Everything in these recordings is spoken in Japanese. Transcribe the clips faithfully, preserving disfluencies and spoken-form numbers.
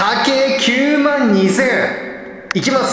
波形きゅうまんにせんえんいきます。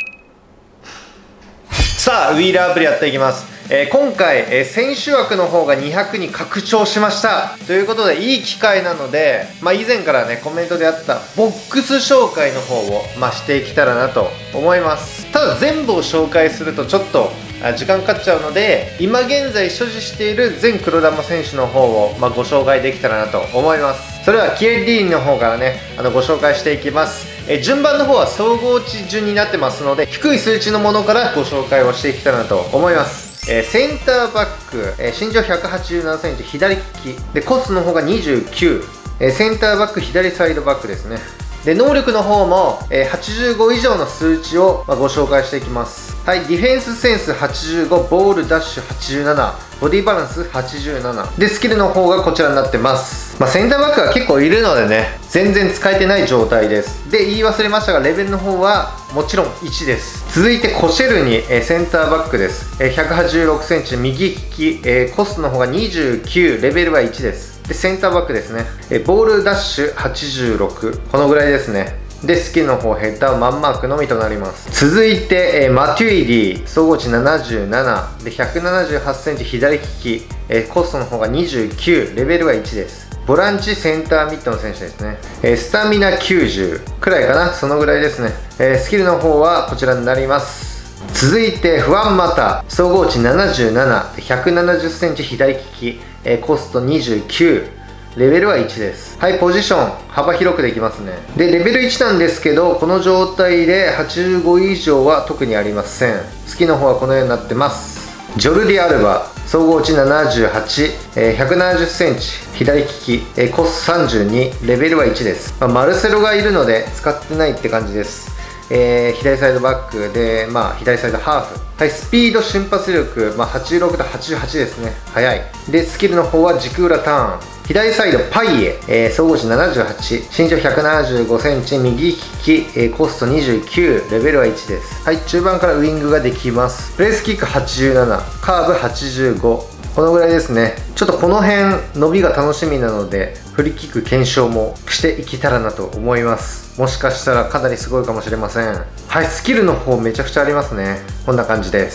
さあウィーラーアプリやっていきます。えー、今回、えー、選手枠の方がにひゃくに拡張しましたということで、いい機会なので、まあ、以前からねコメントであったボックス紹介の方を、まあ、していけたらなと思います。ただ全部を紹介するとちょっと時間かかっちゃうので、今現在所持している全黒玉選手の方を、まあ、ご紹介できたらなと思います。それではキエリーンの方からねあのご紹介していきます。え順番の方は総合値順になってますので、低い数値のものからご紹介をしていけたらなと思います。えー、センターバック、えー、身長ひゃくはちじゅうななセンチ左利きで、コストの方がにじゅうきゅう、えー、センターバック左サイドバックですね。で能力の方も、えー、はちじゅうご以上の数値を、まあ、ご紹介していきます。はい、ディフェンスセンスはちじゅうご、ボールダッシュはちじゅうなな、ボディバランスはちじゅうななで、スキルの方がこちらになってます。まあ、センターバックが結構いるのでね、全然使えてない状態です。で言い忘れましたが、レベルの方はもちろんいちです。続いてコシェルニ、えー、センターバックです。えー、ひゃくはちじゅうろくセンチ右利き、えー、コストの方がにじゅうきゅう、レベルはいちです。でセンターバックですね。えー、ボールダッシュはちじゅうろく、このぐらいですね。でスキルの方ヘッダーマンマークのみとなります。続いて、えー、マテュイリー、総合値ななじゅうななでひゃくななじゅうはちセンチ左利き、えー、コストの方がにじゅうきゅう、レベルはいちです。ボランチセンターミットの選手ですね。えー、スタミナきゅうじゅうくらいかな、そのぐらいですね。えー、スキルの方はこちらになります。続いてフワンマタ、総合値ななじゅうなな、ひゃくななじゅっセンチ左利き、えー、コストにじゅうきゅう、レベルはいちです。はい、ポジション幅広くできますね。でレベルいちなんですけど、この状態ではちじゅうご以上は特にありません。スキルの方はこのようになってます。ジョルディ・アルバ、総合値ななじゅうはち、えー、ひゃくななじゅっセンチ左利き、えー、コストさんじゅうに、レベルはいちです。まあ、マルセロがいるので使ってないって感じです。えー、左サイドバックで、まあ、左サイドハーフ、はい、スピード瞬発力、まあ、はちじゅうろくとはちじゅうはちですね。速い。でスキルの方は軸裏ターン、左サイドパイエ、えー、総合値ななじゅうはち、身長ひゃくななじゅうごセンチ右利き、えー、コストにじゅうきゅう、レベルはいちです。はい、中盤からウイングができます。プレスキックはちじゅうなな、カーブはちじゅうご、このぐらいですね。ちょっとこの辺伸びが楽しみなので、フリーキック検証もしていけたらなと思います。もしかしたらかなりすごいかもしれません。はい、スキルの方めちゃくちゃありますね。こんな感じです。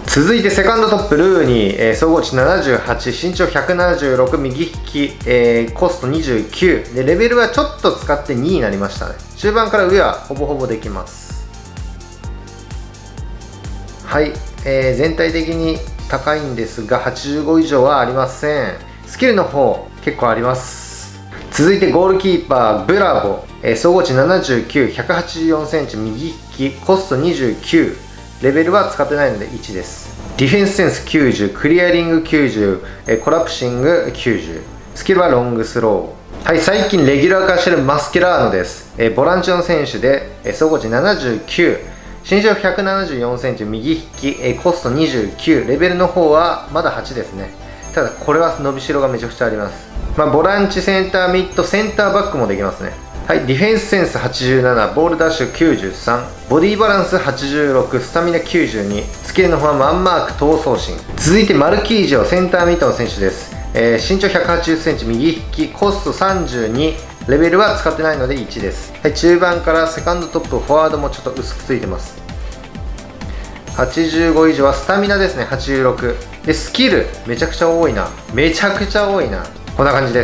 続いてセカンドトップルーニー、えー、総合値ななじゅうはち、身長ひゃくななじゅうろく右利き、えー、コストにじゅうきゅうで、レベルはちょっと使ってにになりましたね。中盤から上はほぼほぼできます。はい、えー、全体的に高いんですがはちじゅうご以上はありません。スキルの方結構あります。続いてゴールキーパーブラボ、えー、総合値ななじゅうきゅう、ひゃくはちじゅうよんセンチ右利き、コストにじゅうきゅう、レベルは使ってないのでいちです。ディフェンスセンスきゅうじゅう、クリアリングきゅうじゅう、えー、コラプシングきゅうじゅう、スキルはロングスロー。はい、最近レギュラー化してるマスケラーノです。えー、ボランチの選手で、えー、総合値ななじゅうきゅう、身長ひゃくななじゅうよんセンチ右利き、えー、コストにじゅうきゅう、レベルの方はまだはちですね。ただこれは伸びしろがめちゃくちゃあります。まあ、ボランチセンターミッドセンターバックもできますね。はい、ディフェンスセンスはちじゅうなな、ボールダッシュきゅうじゅうさん、ボディバランスはちじゅうろく、スタミナきゅうじゅうに、スキルの方はマンマーク闘争心。続いてマルキージョ、センターミッドの選手です。えー、身長ひゃくはちじゅっセンチ右利き、コストさんじゅうに、レベルは使ってないのでいちです。はい、中盤からセカンドトップ、フォワードもちょっと薄くついてます。はちじゅうご以上はスタミナですね。はちじゅうろくで、スキルめちゃくちゃ多いな、めちゃくちゃ多いな。こんな感じです。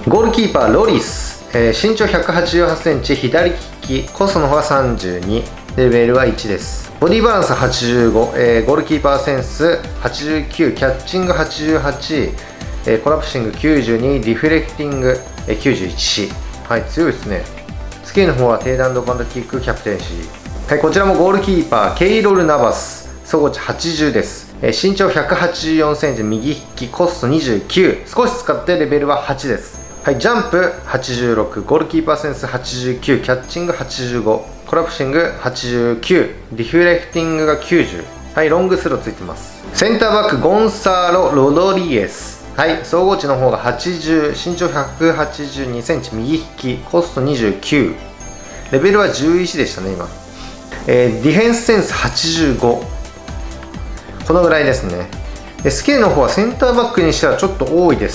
ゴールキーパーロリス、えー、身長ひゃくはちじゅうはちセンチ左利き、コストの方はさんじゅうに、レベルはいちです。ボディバランスはちじゅうご、えー、ゴールキーパーセンスはちじゅうきゅう、キャッチングはちじゅうはち、えー、コラプシングきゅうじゅうに、リフレクティング、えー、きゅうじゅういち。はい、強いですね。スキルの方は低弾道バンドキック、キャプテンシー。はい、こちらもゴールキーパーケイロル・ナバス、総合値はちじゅうです。えー、身長ひゃくはちじゅうよんセンチ右利き、コストにじゅうきゅう、少し使ってレベルははちです。はい、ジャンプはちじゅうろく、ゴールキーパーセンスはちじゅうきゅう、キャッチングはちじゅうご、コラプシングはちじゅうきゅう、リフレクティングがきゅうじゅう。はい、ロングスローついてます。センターバックゴンサーロ・ロドリエス、はい、総合値の方がはちじゅう、身長ひゃくはちじゅうにセンチ右利き、コストにじゅうきゅう、レベルはじゅういちでしたね今。えー、ディフェンスセンスはちじゅうご、このぐらいですね。でスキルの方はセンターバックにしてはちょっと多いです。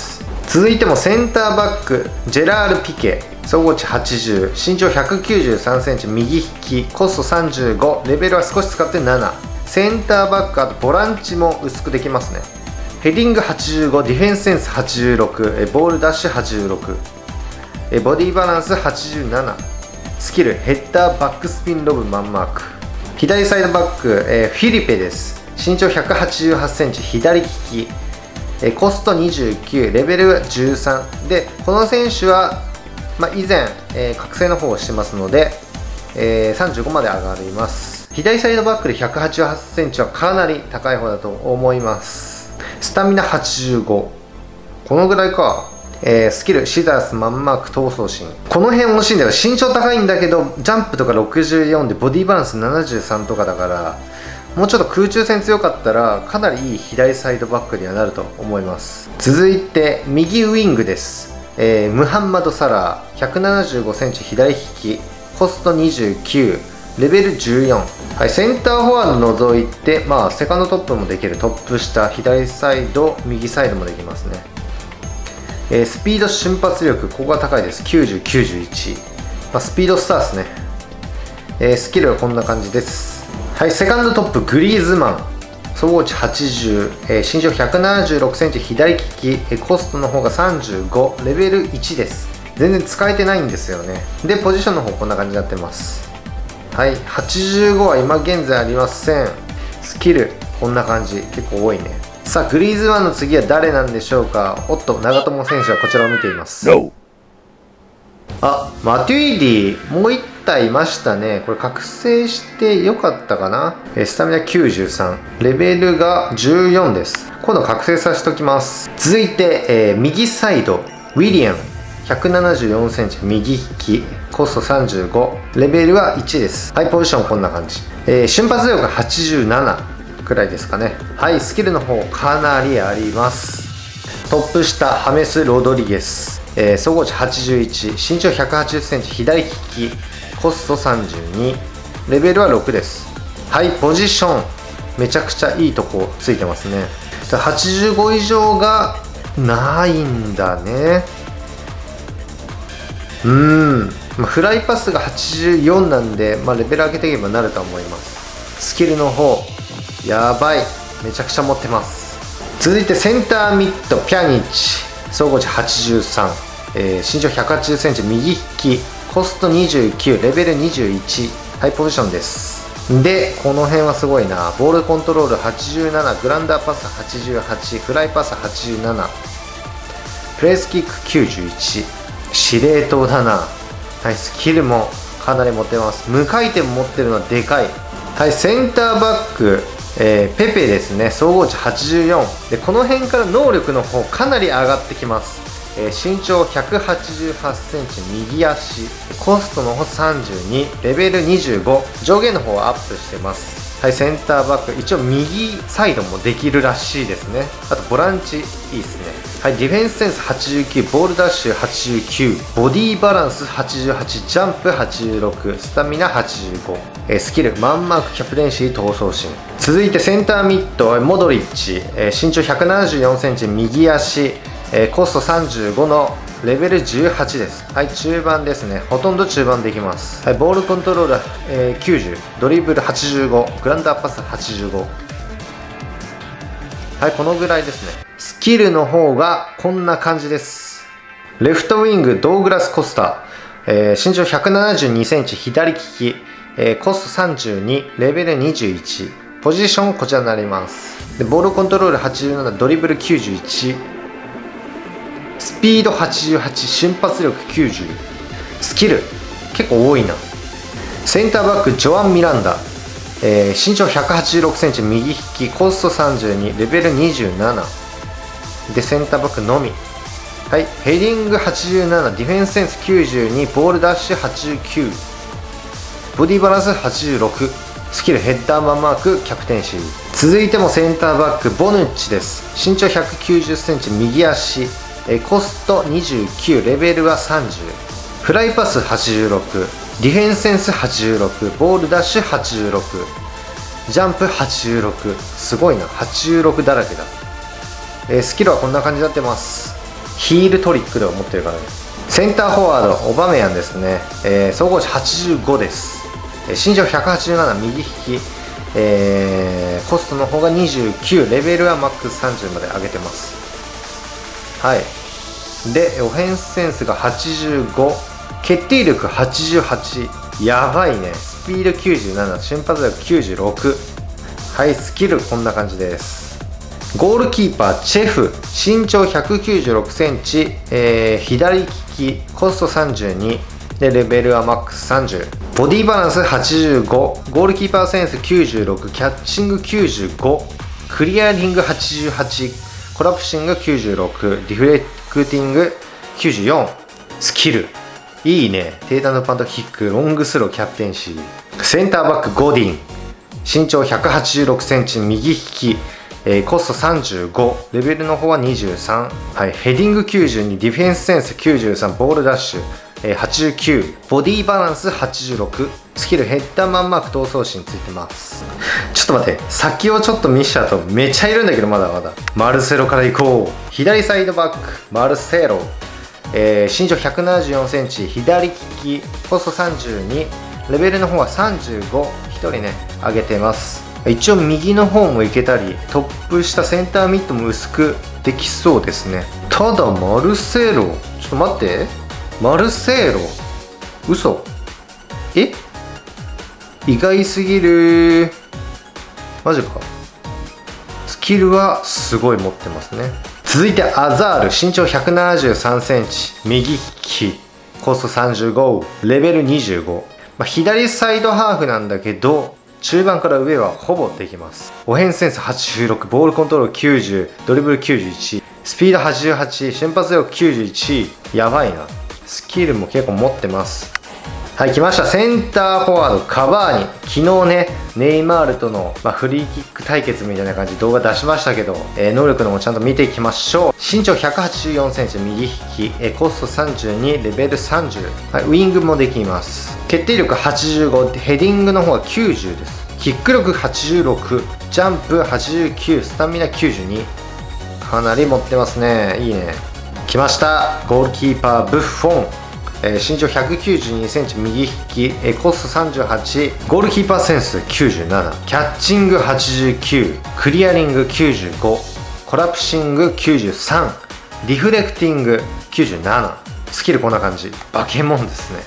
続いてもセンターバックジェラール・ピケ、総合値はちじゅう、身長ひゃくきゅうじゅうさんセンチ、右利き、コストさんじゅうご、レベルは少し使ってなな。センターバック、あとボランチも薄くできますね。ヘディングはちじゅうご、ディフェンスセンスはちじゅうろく、ボールダッシュはちじゅうろく、ボディバランスはちじゅうなな。スキルヘッダーバックスピンロブマンマーク。左サイドバック、えー、フィリペです。身長ひゃくはちじゅうはちセンチ、左利き、えー、コストにじゅうきゅう、レベルはじゅうさんで、この選手は、まあ、以前、えー、覚醒の方をしてますので、えー、さんじゅうごまで上がります。左サイドバックでひゃくはちじゅうはちセンチはかなり高い方だと思います。スタミナはちじゅうご、このぐらいか。えー、スキルシザースマンマーク闘争心、この辺惜しいんだよ。身長高いんだけどジャンプとかろくじゅうよんでボディバランスななじゅうさんとかだから、もうちょっと空中戦強かったらかなりいい左サイドバックにはなると思います。続いて右ウイングです。えー、ムハンマド・サラー、ひゃくななじゅうごセンチ、左利き、コストにじゅうきゅう、レベルじゅうよん。はい、センターフォワード除いて、まあ、セカンドトップもできる。トップ下、左サイド、右サイドもできますね。えー、スピード瞬発力、ここが高いです。きゅうじゅう、きゅうじゅういち。まあ、スピードスターですね。えー、スキルはこんな感じです。はい、セカンドトップ、グリーズマン。総合値はちじゅう、えー、身長ひゃくななじゅうろくセンチ、左利き、えー、コストの方がさんじゅうご、レベルいちです。全然使えてないんですよね。で、ポジションの方こんな感じになってます。はい、はちじゅうごは今現在ありません。スキル、こんな感じ。結構多いね。さあ、グリーズマンの次は誰なんでしょうか。おっと、長友選手はこちらを見ています。No. あ、マテュイディ、もういったいましたね。これ覚醒してよかったかな。スタミナきゅうじゅうさん、レベルがじゅうよんです。今度覚醒させておきます。続いて、えー、右サイド、ウィリアム、ひゃくななじゅうよんセンチ、右利き、コストさんじゅうご、レベルはいちです。はい、ポジションこんな感じ。えー、瞬発力はちじゅうななくらいですかね。はい、スキルの方かなりあります。トップ下、ハメス・ロドリゲス、えー、総合値はちじゅういち、身長ひゃくはちじゅっセンチ、左利き、コストさんじゅうに、レベルはろくです。はい、ポジションめちゃくちゃいいとこついてますね。はちじゅうご以上がないんだね。うーん、まあ、フライパスがはちじゅうよんなんで、まあ、レベル上げていけばなると思います。スキルの方やばい、めちゃくちゃ持ってます。続いてセンターミッド、ピャニッチ、総合値はちじゅうさん、えー、身長ひゃくはちじゅっセンチ、右利き、コストにじゅうきゅう、レベルにじゅういち。はい、ポジションです。で、この辺はすごいな。ボールコントロールはちじゅうなな、グランダーパスはちじゅうはち、フライパスはちじゅうなな、プレースキックきゅうじゅういち、司令塔だな。はい、スキルもかなり持ってます。無回転も持ってるのはでかい。はい、センターバック、えー、ペペですね。総合値はちじゅうよんで、この辺から能力の方かなり上がってきます。えー、身長ひゃくはちじゅうはちセンチ、右足、コストの方さんじゅうに、レベルにじゅうご、上限の方はアップしてます。はい、センターバック、一応右サイドもできるらしいですね。あとボランチいいですね。はい、ディフェンスセンスはちじゅうきゅう、ボールダッシュはちじゅうきゅう、ボディバランスはちじゅうはち、ジャンプはちじゅうろく、スタミナはちじゅうご、えー、スキルマンマーク、キャプテンシー、闘争心。続いてセンターミッド、モドリッチ、えー、身長ひゃくななじゅうよんセンチ、右足、えー、コストさんじゅうごのレベルじゅうはちです。はい、中盤ですね。ほとんど中盤できます。はい、ボールコントロール、えー、きゅうじゅう、ドリブルはちじゅうご、グランダーパスはちじゅうご。はい、このぐらいですね。スキルの方がこんな感じです。レフトウィング、ドーグラス・コスタ、えー、身長ひゃくななじゅうにセンチ、左利き、えー、コストさんじゅうに、レベルにじゅういち。ポジションこちらになります。でボールコントロールはちじゅうなな、ドリブルきゅうじゅういち、スピードはちじゅうはち、瞬発力きゅうじゅう、スキル結構多いな。センターバック、ジョアン・ミランダ、えー、身長ひゃくはちじゅうろくセンチ、右利き、コストさんじゅうに、レベルにじゅうななで、センターバックのみ。はい、ヘディングはちじゅうなな、ディフェンスセンスきゅうじゅうに、ボールダッシュはちじゅうきゅう、ボディバランスはちじゅうろく、スキルヘッダーマンマーク、キャプテンシー。続いてもセンターバック、ボヌッチです。身長ひゃくきゅうじゅっセンチ、右足、えコストにじゅうきゅう、レベルはさんじゅう、フライパスはちじゅうろく、ディフェンスセンスはちじゅうろく、ボールダッシュはちじゅうろく、ジャンプはちじゅうろく、すごいな、はちじゅうろくだらけだ。えー、スキルはこんな感じになってます。 ヒールトリックで持ってるからです。センターフォワードオバメヤンですね、えー、総合値はちじゅうごです。身長ひゃくはちじゅうなな、右利き、えー、コストの方がにじゅうきゅう、レベルはマックスさんじゅうまで上げてます。はい。でオフェンスセンスがはちじゅうご、決定力はちじゅうはち、やばいね。スピードきゅうじゅうなな、瞬発力きゅうじゅうろく。はい、スキルこんな感じです。ゴールキーパーチェフ、身長ひゃくきゅうじゅうろくセンチ、えー、左利き、コストさんじゅうにでレベルはマックスさんじゅう、ボディバランスはちじゅうご、ゴールキーパーセンスきゅうじゅうろく、キャッチングきゅうじゅうご、クリアリングはちじゅうはち、コラプシングきゅうじゅうろく、ディフレクティングきゅうじゅうよん、スキルいいね。低弾のパントキック、ロングスロー、キャプテンシー。センターバックゴディン、身長ひゃくはちじゅうろくセンチ、右利き、えー、コストさんじゅうご、レベルの方はにじゅうさん、はい、ヘディングきゅうじゅうに、ディフェンスセンスきゅうじゅうさん、ボールダッシュ、えー、はちじゅうきゅう、ボディバランスはちじゅうろく、スキルヘッダーマンマーク闘争心ついてます。ちょっと待って、先をちょっと見しちゃうとめっちゃいるんだけど、まだまだ。マルセロから行こう。左サイドバックマルセロ、えー、身長ひゃくななじゅうよんセンチ、左利き、コストさんじゅうに、レベルの方はさんじゅうご、ひとりね上げてます。一応右の方もいけたり、トップ下センターミットも薄くできそうですね。ただマルセロ、ちょっと待って、マルセロ嘘、え意外すぎる、マジか。スキルはすごい持ってますね。続いてアザール、身長ひゃくななじゅうさんセンチ、右利き、コストさんじゅうご、レベルにじゅうご、まあ、左サイドハーフなんだけど中盤から上はほぼできます。オフェンスセンスはちじゅうろく、ボールコントロールきゅうじゅう、ドリブルきゅうじゅういち、スピードはちじゅうはち、瞬発力きゅうじゅういち、やばいな。スキルも結構持ってます。はい、来ました。センターフォワードカバーニ、昨日ねネイマールとの、まあ、フリーキック対決みたいな感じで動画出しましたけど、えー、能力のもちゃんと見ていきましょう。身長ひゃくはちじゅうよんセンチ、右利き、えー、コストさんじゅうに、レベルさんじゅう、はい、ウイングもできます。決定力はちじゅうご、ヘディングの方はきゅうじゅうです。キック力はちじゅうろく、ジャンプはちじゅうきゅう、スタミナきゅうじゅうに、かなり持ってますね。いいね。来ました。ゴールキーパーブッフォン、えー、身長ひゃくきゅうじゅうにセンチ、右利き、えー、コストさんじゅうはち、ゴールキーパーセンスきゅうじゅうなな、キャッチングはちじゅうきゅう、クリアリングきゅうじゅうご、コラプシングきゅうじゅうさん、リフレクティングきゅうじゅうなな、スキルこんな感じ。バケモンですね。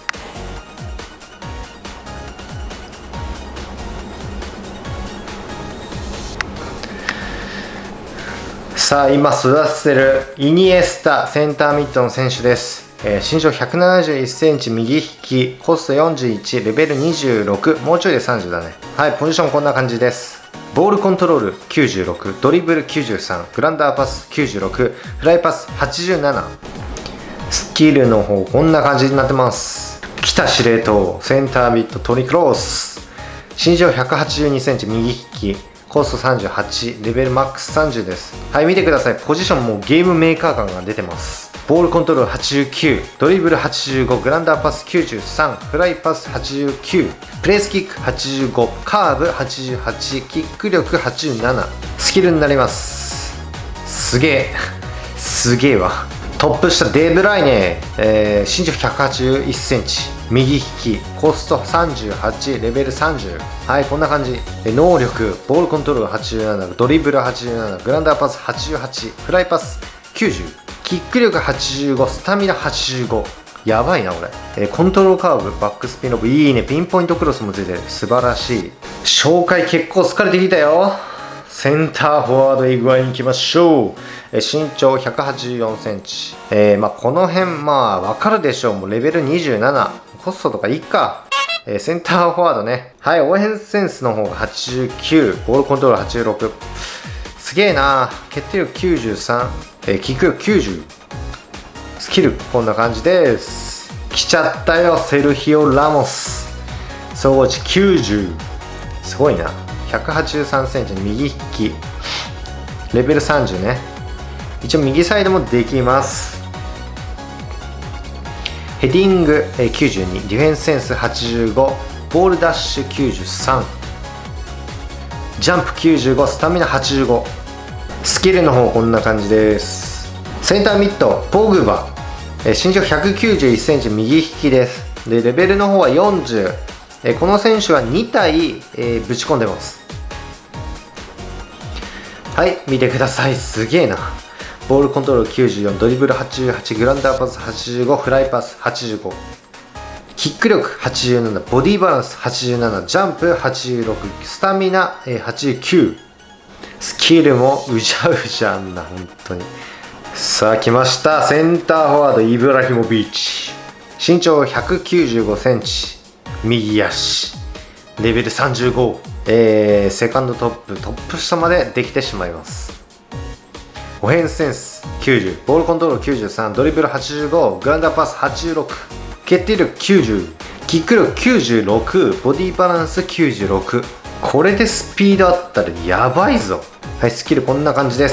さあ今育ててるイニエスタ、センターミットの選手です。えー、身長ひゃくななじゅういちセンチ、右利き、コストよんじゅういち、レベルにじゅうろく、もうちょいでさんじゅうだね。はい、ポジションこんな感じです。ボールコントロールきゅうじゅうろく、ドリブルきゅうじゅうさん、グランダーパスきゅうじゅうろく、フライパスはちじゅうなな、スキルの方こんな感じになってます。北司令塔、センターミットトニクロース、身長ひゃくはちじゅうにセンチ、右利き、コストさんじゅうはち、レベルマックスさんじゅうです。はい、見てください。ポジションもゲームメーカー感が出てます。ボールコントロールはちじゅうきゅう、ドリブルはちじゅうご、グランダーパスきゅうじゅうさん、フライパスはちじゅうきゅう、プレースキックはちじゅうご、カーブはちじゅうはち、キック力はちじゅうなな、スキルになります。すげえすげえわ。トップ下デブライネ、えー、身長ひゃくはちじゅういちセンチ、右利き、コストさんじゅうはち、レベルさんじゅう、はい、こんな感じ。能力ボールコントロールはちじゅうなな、ドリブルはちじゅうなな、グランダーパスはちじゅうはち、フライパスきゅうじゅう、キック力はちじゅうご、スタミナはちじゅうご、やばいなこれ。えー、コントロールカーブ、バックスピンロブ、いいね。ピンポイントクロスも出てる、素晴らしい。紹介結構疲れてきたよ。センターフォワードイグアイに行きましょう。えー、身長ひゃくはちじゅうよんセンチ、えー、まあこの辺まあわかるでしょう。もうレベルにじゅうなな、コストとかいいか。えー、センターフォワードね。はい、オフェンスセンスの方がはちじゅうきゅう、ボールコントロールはちじゅうろく、すげえな。決定力きゅうじゅうさん、えー、キック力きゅうじゅう、スキルこんな感じです。来ちゃったよ、セルヒオ・ラモス、総合値きゅうじゅう、すごいな。ひゃくはちじゅうさんセンチ、右利き、レベルさんじゅうね。一応右サイドもできます。ヘディングきゅうじゅうに、ディフェンスセンスはちじゅうご、ボールダッシュきゅうじゅうさん、ジャンプきゅうじゅうご、スタミナはちじゅうご、スキルの方こんな感じです。 センターミッドポグバ、えー、身長ひゃくきゅうじゅういちセンチ右利きです。でレベルの方はよんじゅう、えー、この選手はに体、えー、ぶち込んでます。はい、見てください。すげえな。ボールコントロールきゅうじゅうよん、ドリブルはちじゅうはち、グラウンダーパスはちじゅうご、フライパスはちじゅうご、キック力はちじゅうなな、ボディバランスはちじゅうなな、ジャンプはちじゅうろく、スタミナはちじゅうきゅう、スキルもうじゃうじゃんな、本当に。さあ来ました、センターフォワードイブラヒモビッチ、身長ひゃくきゅうじゅうごセンチ右足、レベルさんじゅうご、えー、セカンドトップトップ下までできてしまいます。オフェンスセンスきゅうじゅう、ボールコントロールきゅうじゅうさん、ドリブルはちじゅうご、グラウンダーパスはちじゅうろく、決定力きゅうじゅう、キック力きゅうじゅうろく、ボディバランスきゅうじゅうろく。これでスピードあったらやばいぞ。はい、スキルこんな感じです。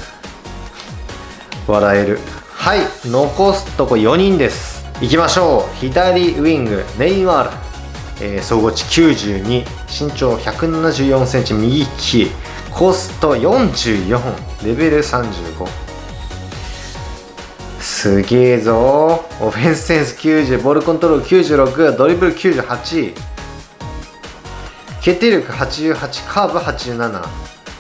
笑える。はい、残すとこよにんです。いきましょう。左ウィングネイマール、えー、総合値きゅうじゅうに、身長ひゃくななじゅうよんセンチ右利き、コストよんじゅうよん、レベルさんじゅうご。すげえぞー。オフェンスセンスきゅうじゅう、ボールコントロールきゅうじゅうろく、ドリブルきゅうじゅうはち、決定力はちじゅうはち、カーブはちじゅうなな、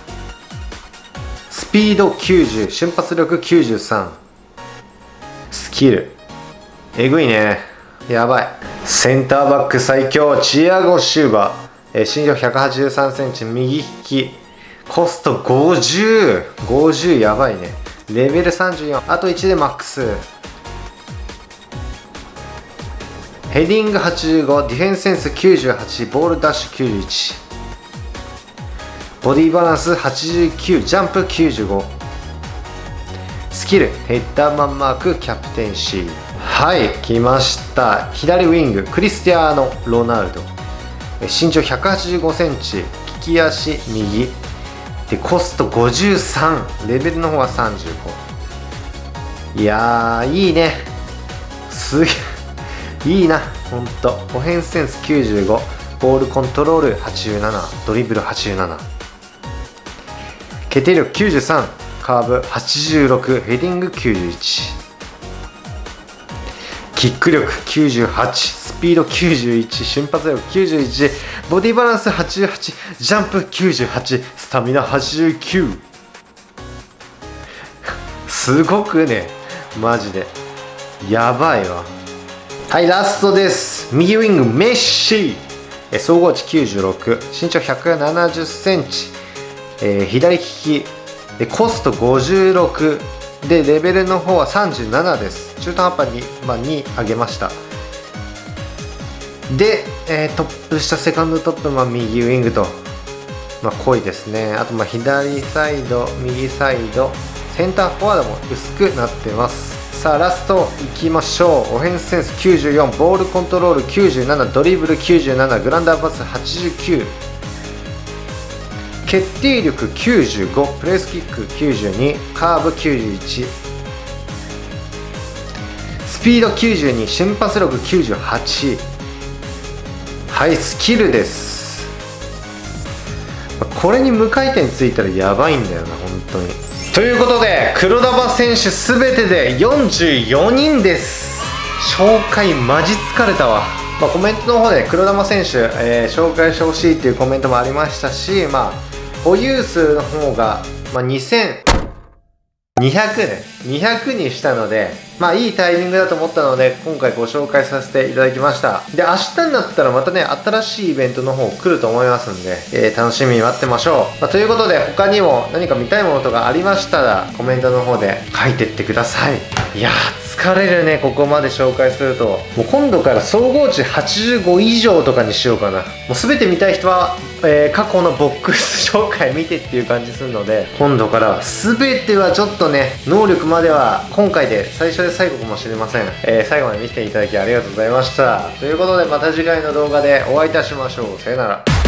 スピードきゅうじゅう、瞬発力きゅうじゅうさん、スキルえぐいね、やばい。センターバック最強チアゴ・シューバー、えー、身長ひゃくはちじゅうさんセンチ右利き、コストごじゅう、ごじゅうやばいね。レベルさんじゅうよん、あといちでマックス。ヘディングはちじゅうご、ディフェンスセンスきゅうじゅうはち、ボールダッシュきゅうじゅういち、ボディバランスはちじゅうきゅう、ジャンプきゅうじゅうご、スキルヘッダーマンマークキャプテンシー。はい、来ました。左ウィングクリスティアーノ・ロナウド、身長ひゃくはちじゅうごセンチ利き足右で、コストごじゅうさん、レベルの方はさんじゅうご。いやーいいね、すげえいいな、ほんと。オフェンスセンスきゅうじゅうご、ボールコントロールはちじゅうなな、ドリブルはちじゅうなな、決定力きゅうじゅうさん、カーブはちじゅうろく、ヘディングきゅうじゅういち、キック力きゅうじゅうはち、スピードきゅうじゅういち、瞬発力きゅうじゅういち、ボディバランスはちじゅうはち、ジャンプきゅうじゅうはち、スタミナはちじゅうきゅう。すごくね、マジでやばいわ。はい、ラストです。右ウィングメッシ、総合値きゅうじゅうろく、身長ひゃくななじゅっセンチ、えー、左利きで、コストごじゅうろくで、レベルの方はさんじゅうななです。中途半端に、まあ、に上げました。で、えー、トップ下セカンドトップ、まあ、右ウイングと、まあ、濃いですね。あとまあ左サイド右サイドセンターフォワードも薄くなってます。さあラストいきましょう。オフェンスセンスきゅうじゅうよん、ボールコントロールきゅうじゅうなな、ドリブルきゅうじゅうなな、グラウンダーパスはちじゅうきゅう、決定力きゅうじゅうご、プレスキックきゅうじゅうに、カーブきゅうじゅういち、スピードきゅうじゅうに、瞬発力きゅうじゅうはち。はい、スキルです。これに無回転ついたらやばいんだよな本当に。ということで黒玉選手全てでよんじゅうよにんです。紹介マジ疲れたわ。まあ、コメントの方で黒玉選手、えー、紹介してほしいっていうコメントもありましたし、まあ保有数の方が、まあ、にせんにひゃくねにひゃくにしたので、まあいいタイミングだと思ったので今回ご紹介させていただきました。で明日になったらまたね新しいイベントの方来ると思いますんで、えー、楽しみに待ってましょう。まあ、ということで他にも何か見たいものとかありましたらコメントの方で書いてってください。いやー疲れるねここまで紹介すると。もう今度から総合値はちじゅうご以上とかにしようかな。もう全て見たい人は、えー、過去のボックス紹介見てっていう感じするので、今度からは全てはちょっとね能力までは今回で最初で最後かもしれません。えー、最後まで見ていただきありがとうございました。ということでまた次回の動画でお会いいたしましょう。さよなら。